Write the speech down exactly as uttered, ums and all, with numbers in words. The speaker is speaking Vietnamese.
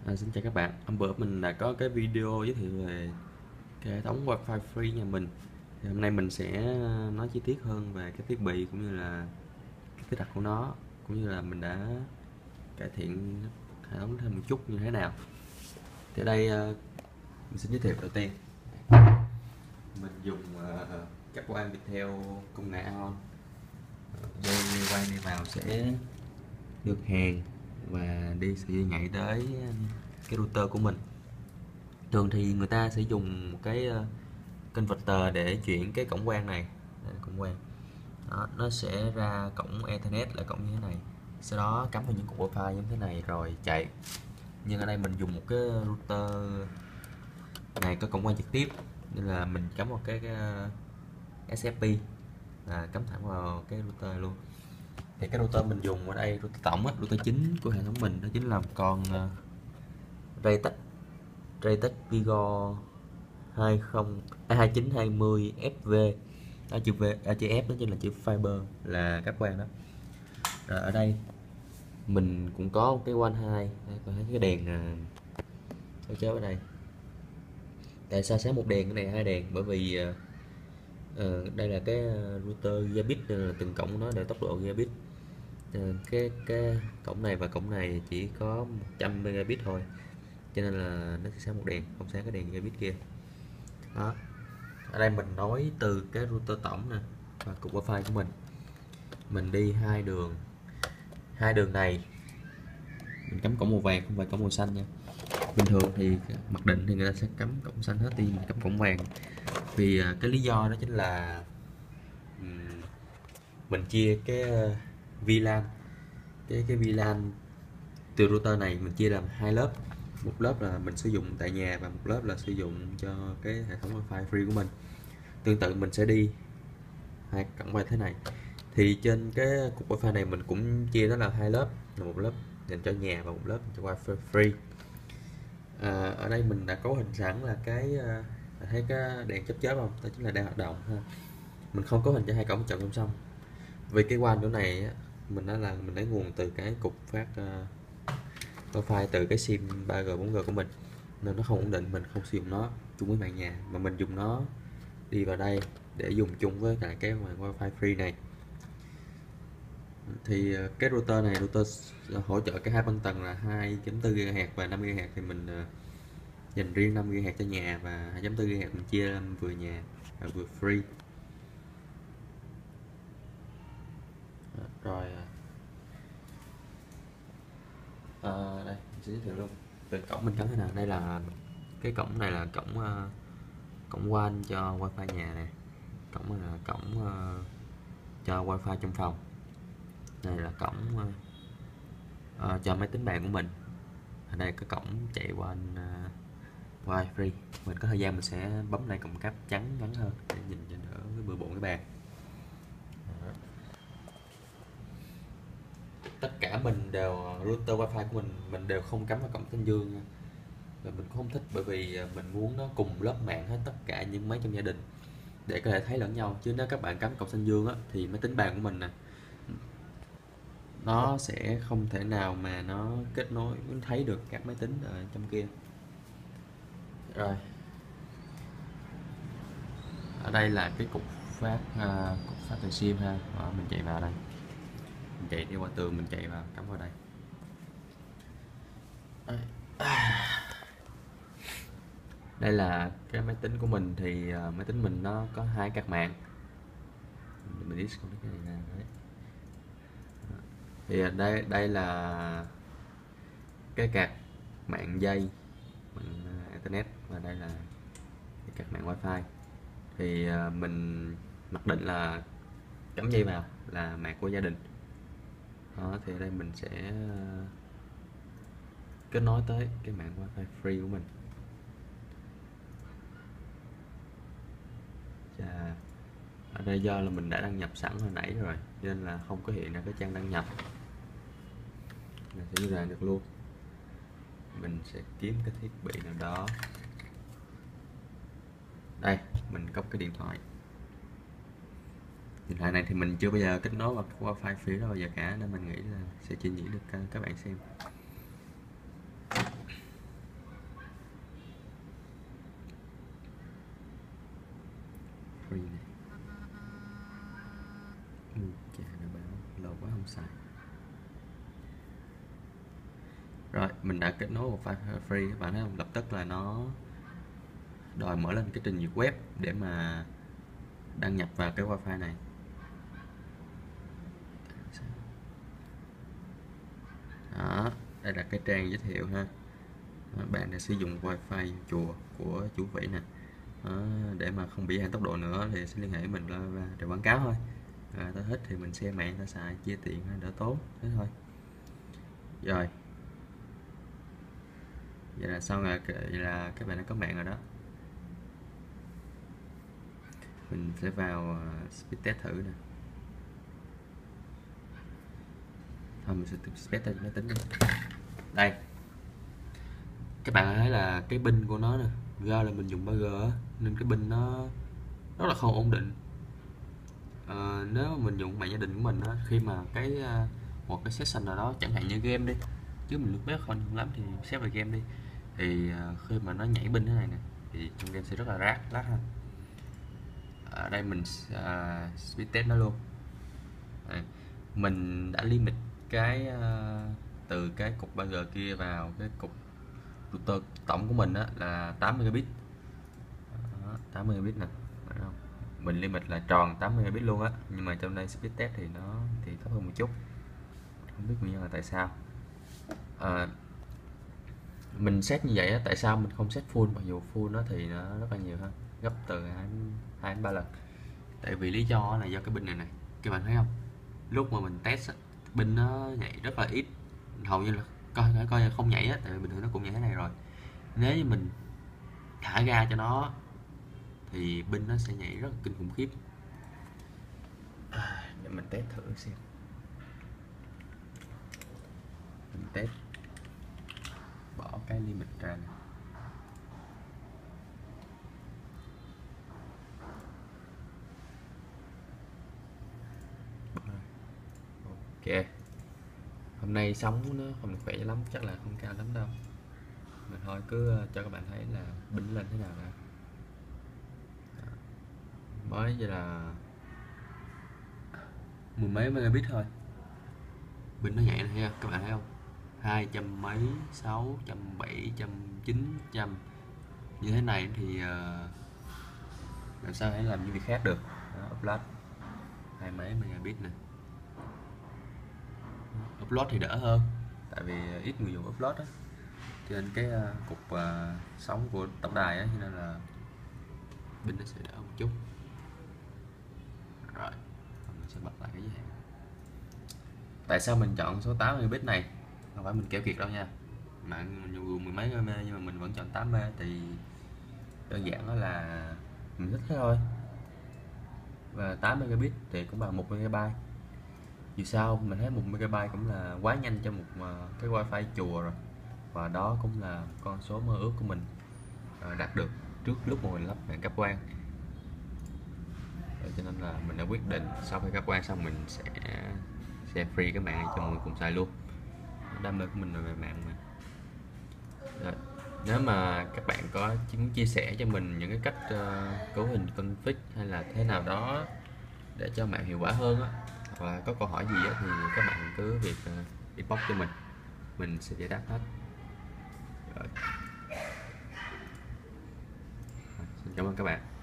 À, xin chào các bạn. Hôm bữa mình đã có cái video giới thiệu về cái hệ thống Wi-Fi free nhà mình. Thì hôm nay mình sẽ nói chi tiết hơn về cái thiết bị cũng như là cái kỹ thuật của nó, cũng như là mình đã cải thiện hệ thống thêm một chút như thế nào. Thì ở đây ờ, mình xin giới thiệu đầu tiên. Mình dùng uh, cáp quang Viettel công nghệ a o en. Dây quang đi vào sẽ được hàn và đi sẽ nhảy tới cái router của mình. Thường thì người ta sẽ dùng một cái uh, converter để chuyển cái cổng quang này. Đây là cổng quang. Đó, nó sẽ ra cổng Ethernet là cổng như thế này, sau đó cắm vào những cục wifi như thế này rồi chạy. Nhưng ở đây mình dùng một cái router này có cổng quang trực tiếp, nên là mình cắm một cái, cái uh, ét ép pê là cắm thẳng vào cái router này luôn. Thì cái router mình dùng ở đây, router tổng á, router chính của hệ thống mình đó chính là con uh, Raytech Raytech Vigo hai không hai chín hai mươi ép vê. Đó, chữ V, à, chữ F đó chính là chữ fiber, là cáp quang đó. Rồi ở đây mình cũng có một cái one hai, còn thấy cái đèn uh, chéo ở đây. Tại sao sáng một đèn, cái này hai đèn? Bởi vì uh, uh, đây là cái router gigabit, nên là từng cổng nó đều tốc độ gigabit. Uh, cái cái cổng này và cổng này chỉ có một trăm megabit thôi, cho nên là nó sẽ sáng một đèn, không sáng cái đèn gigabit kia. Đó. Ở đây mình nối từ cái router tổng nè và cục wifi của mình. Mình đi hai đường, hai đường này mình cắm cổng màu vàng, không phải cổng màu xanh nha. Bình thường thì mặc định thì người ta sẽ cắm cổng xanh hết, thì mình cắm cổng vàng. Vì cái lý do đó chính là mình chia cái vi lan, cái cái vi lan từ router này mình chia làm hai lớp. Một lớp là mình sử dụng tại nhà và một lớp là sử dụng cho cái hệ thống wifi free của mình. Tương tự mình sẽ đi hai cổng quay thế này, thì trên cái cục wifi này mình cũng chia nó là hai lớp, là một lớp dành cho nhà và một lớp cho wifi free. À, ở đây mình đã cấu hình sẵn là cái uh, thấy cái đèn chớp chớp không, đó chính là đang hoạt động ha. Mình không cấu hình cho hai cổng chọn song song, vì cái WAN chỗ này á, mình đã là mình lấy nguồn từ cái cục phát uh, wifi từ cái sim ba G bốn G của mình, nên nó không ổn định. Mình không sử dụng nó chung với mạng nhà, mà mình dùng nó đi vào đây để dùng chung với cả cái mạng wifi free này. Thì cái router này, router hỗ trợ cái hai băng tầng là hai chấm bốn gigahertz và năm gigahertz, thì mình dành riêng năm gigahertz cho nhà và hai chấm bốn gigahertz mình chia làm vừa nhà và vừa free. Rồi à, đây mình sẽ giới thiệu luôn về cổng mình cắm thế nào. Đây là cái cổng này là cổng uh, cổng WAN cho wifi nhà này, cổng này là cổng uh, cho wifi trong phòng. Đây là cổng uh, uh, cho máy tính bàn của mình. Ở đây có cổng chạy qua uh, wifi free. Mình có thời gian mình sẽ bấm lại cổng cáp trắng ngắn hơn để nhìn cho đỡ cái bừa bộn cái bàn. Đó. Tất cả mình đều router wifi của mình mình đều không cắm vào cổng thanh dương nha. Và mình cũng không thích, bởi vì mình muốn nó cùng lớp mạng hết tất cả những máy trong gia đình để có thể thấy lẫn nhau. Chứ nếu các bạn cắm cổng xanh dương á, thì máy tính bàn của mình nè, nó sẽ không thể nào mà nó kết nối thấy được các máy tính ở trong kia. Rồi ở đây là cái cục phát uh, cục phát từ sim ha. Đó, mình chạy vào đây, mình chạy đi qua tường, mình chạy vào cắm vào đây. Đây là cái máy tính của mình. Thì uh, máy tính mình nó có hai card mạng, mình disconnect cái này ra đấy. Thì đây đây là cái card mạng dây, mạng internet, và đây là cái card mạng wifi. Thì uh, mình mặc định là cắm dây vào là mạng của gia đình. Đó, thì ở đây mình sẽ uh, kết nối tới cái mạng wifi free của mình. Và ở đây do là mình đã đăng nhập sẵn hồi nãy rồi, nên là không có hiện ra cái trang đăng nhập, mình sẽ đi ra được luôn. Mình sẽ kiếm cái thiết bị nào đó. Đây, mình có cái điện thoại. Điện thoại này thì mình chưa bao giờ kết nối vào wifi free đó bao giờ cả, nên mình nghĩ là sẽ trình diễn được các bạn xem. quá không xài. Rồi mình đã kết nối wifi free, các bạn thấy không, lập tức là nó đòi mở lên cái trình duyệt web để mà đăng nhập vào cái wifi này. Đó, đây là cái trang giới thiệu ha. Đó, bạn đã sử dụng wifi chùa của chú Vĩ nè. Đó, để mà không bị hạn tốc độ nữa thì sẽ liên hệ với mình là để quảng cáo thôi. À, ta thích thì mình share mạng ta xài chia tiền đỡ tốn thế thôi. Rồi vậy là xong rồi, vậy là các bạn đã có mạng rồi đó. Mình sẽ vào uh, speed test thử nè. Thôi mình sẽ speed test máy tính đi. Đây các bạn thấy là cái pin của nó nè, do là mình dùng ba G á, nên cái pin nó rất là không ổn định. À, nếu mà mình dùng mạng gia đình của mình á, khi mà cái uh, một cái session nào đó chẳng hạn như game đi, chứ mình lướt web không lắm thì xếp về game đi, thì uh, khi mà nó nhảy pin thế này nè thì trong game sẽ rất là rác lát ha. Ở đây mình uh, speed test nó luôn. Đây, mình đã limit cái uh, từ cái cục ba G kia vào cái cục router tổng của mình đó là tám megabit. Đó, tám megabit nè, không? Mình limit là tròn tám megabit luôn á, nhưng mà trong đây speed test thì nó thì thấp hơn một chút, không biết nguyên nhân là tại sao. À, mình set như vậy á, tại sao mình không set full, mặc dù full nó thì nó rất là nhiều hơn, gấp từ hai đến ba lần. Tại vì lý do là do cái pin này này, các bạn thấy không, lúc mà mình test pin nó nhảy rất là ít, hầu như là coi coi là không nhảy á, tại vì bình thường nó cũng nhảy thế này rồi. Nếu như mình thả ga cho nó thì pin nó sẽ nhảy rất là kinh khủng khiếp. À, để mình test thử xem. Mình test bỏ cái limit ra này. Ok, hôm nay sóng nó không được khỏe lắm, chắc là không cao lắm đâu, mình thôi cứ cho các bạn thấy là pin lên thế nào nè. Mới vậy là mười mấy megabit thôi, pin nó nhạy này các bạn thấy không, hai trăm mấy, sáu trăm, bảy trăm, chín trăm, như thế này thì uh, làm sao để làm những việc khác được. Đó, upload hai mấy megabit nè, upload thì đỡ hơn tại vì ít người dùng upload á, cho nên cái uh, cục uh, sóng của tổng đài á, cho nên là pin nó sẽ đỡ một chút. Rồi mình sẽ bật lại cái giới hạn. Tại sao mình chọn số tám megabit này, không phải mình keo kiệt đâu nha, mạng mình dùng mười mấy mê nhưng mà mình vẫn chọn tám mê, thì đơn giản đó là mình thích thế thôi. Và tám megabit thì cũng bằng một megabyte. Dù sao mình thấy một megabyte cũng là quá nhanh cho một cái wifi chùa rồi, và đó cũng là con số mơ ước của mình đạt được trước lúc mà mình lắp mạng cáp quang. Cho nên là mình đã quyết định sau khi cáp quang xong mình sẽ share free cái mạng này cho mọi người cùng xài luôn. Đam mê của mình là về mạng mà. Rồi, nếu mà các bạn có muốn chia sẻ cho mình những cái cách uh, cấu hình config hay là thế nào đó để cho mạng hiệu quả hơn á, hoặc là có câu hỏi gì á, thì các bạn cứ việc uh, inbox cho mình mình sẽ giải đáp hết. Rồi. Rồi, xin cảm ơn các bạn.